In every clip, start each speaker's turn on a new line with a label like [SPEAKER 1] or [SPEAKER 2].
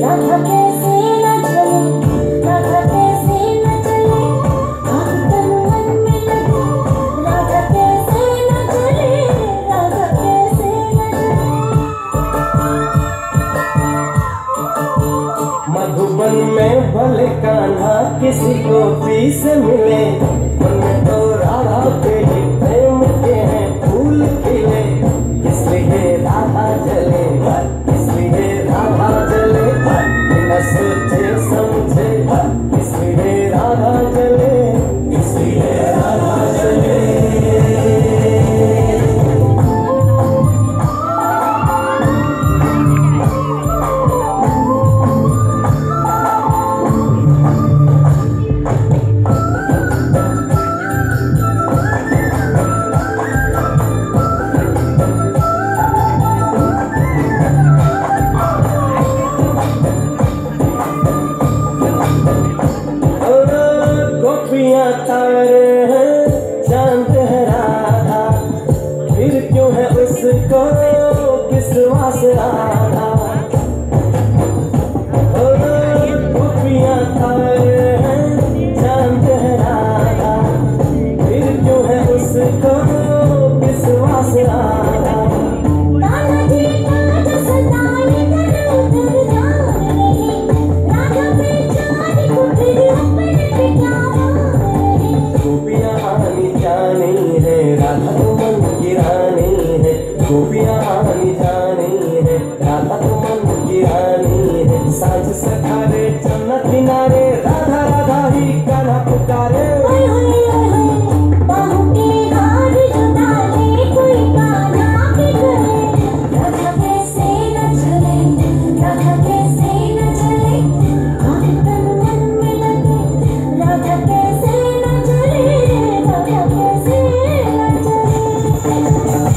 [SPEAKER 1] राधा कैसे न जले, राधा कैसे न जले, आग तन मन में लगे, राधा कैसे न जले, राधा कैसे न जले।
[SPEAKER 2] मधुबन में भले कान्हा किसी गोपी से मिले, मन में तो राधा पे ही प्रेम के हैं फूल खिले, इसलिए राधा जले, इसलिए राधा जले, बिना सोचे समझे, इसलिए राधा जले, इसलिए राधा जले। तारे हैं चांद है राधा, फिर क्यों है उसको विश्वास राधा। गोपियाँ तारे हैं चांद है राधा, फिर क्यों है उसको विश्वास राधा। गोपियाँ आनी जानी है, राधा तो मन की रानी है, गोपियाँ आनी जानी है, राधा तो मन की रानी है। सांझ सखारे जमुना किनारे, राधा राधा ही गाना पुकारे।
[SPEAKER 1] बाहों के हार जुदा ले कोई गाना भी करे, राधा कैसे न चले, राधा कैसे न चले, आग तन मन में लगे, राधा कैसे न चले, राधा कैसे न चले।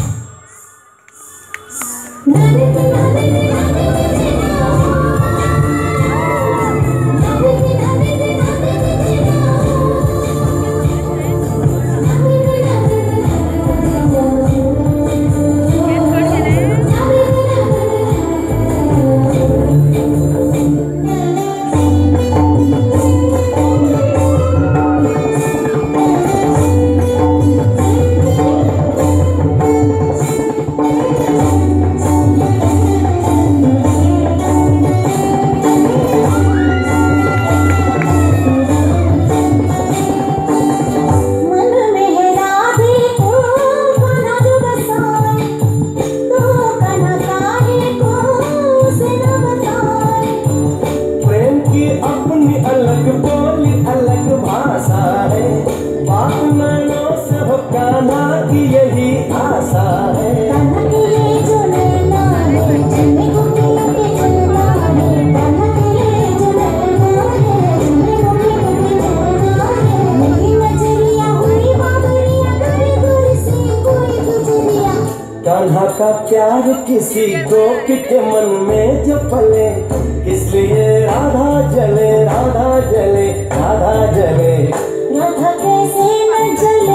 [SPEAKER 2] अपनी अलग बोली अलग भाषा है, बात नैनों से हो कान्हा की यही आशा है।
[SPEAKER 1] कान्हा के लिए जो नैना है, झूमे गोपियों के चलना है, कान्हा के लिए जो नैना है, झूमे गोपियों के चलना है। मेरी नजरिया हुई बाबरिया, करे दूर से कोई गुजरिया।
[SPEAKER 2] कान्हा का प्यार किसी गोपी के मन में जो पले, इसलिए राधा जले, राधा जले, राधा जले,
[SPEAKER 1] राधा कैसे न जले,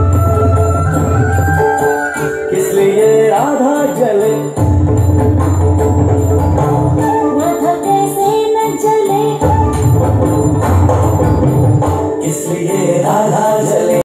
[SPEAKER 2] इसलिए राधा जले।